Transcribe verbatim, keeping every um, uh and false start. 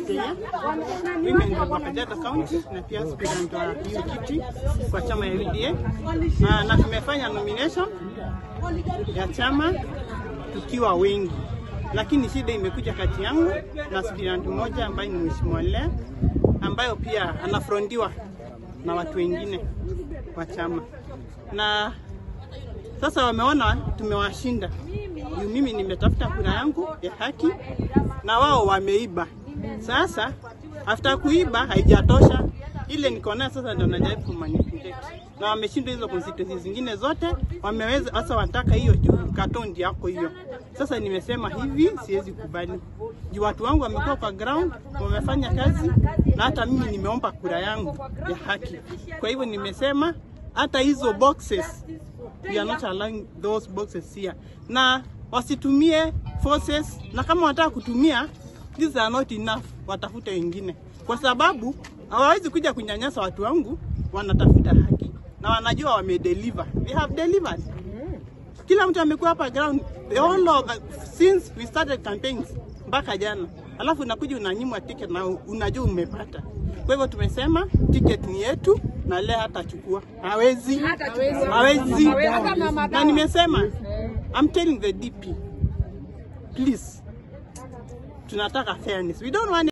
Teiaa, women wa Kajiado County na pia aspirant wa hiyo kiti kwa chama ya U D A. Na, na tumefanya nomination ya chama tukiwa wengi. Lakini shida imekuja kati yangu na aspirant mmoja ambaye ni Mheshimiwa Lea, ambayo pia anafrondiwa na watu wengine wa chama. Na sasa wameona tumewashinda. Mimi nimetafuta kura yangu ya haki na wao wameiba. Sasa after kuiba haijatosha, ile niko nayo sasa ndio najaribu kumanipulate. Na wameshinda hizo constituencies zingine zote, wameweza sasa wanataka hiyo katondi yako hiyo. Sasa nimesema hivi siwezi kubali. Juu watu wangu wamekuwa kwa ground, wamefanya kazi na hata mimi nimeomba kura yangu ya haki. Kwa hivyo nimesema hata hizo boxes we are not allowing those boxes here. Na wasitumie forces, na kama wanataka kutumia, these are not enough, watafute wengine. Kwa sababu hawawezi kuja kunyanyasa watu wangu, wanatafuta haki. Na wanajua wamedeliver. They have delivered. Kila mtu amekuwa hapa ground the whole of, since we started campaigns mpaka jana. Alafu unakuja unanyimwa ticket na unajua umepata. Kwa hivyo tumesema ticket ni yetu na Lea hatachukua. Hawezi. Hawezi. Na nimesema I'm telling the D P, please, tunataka fairness. We don't want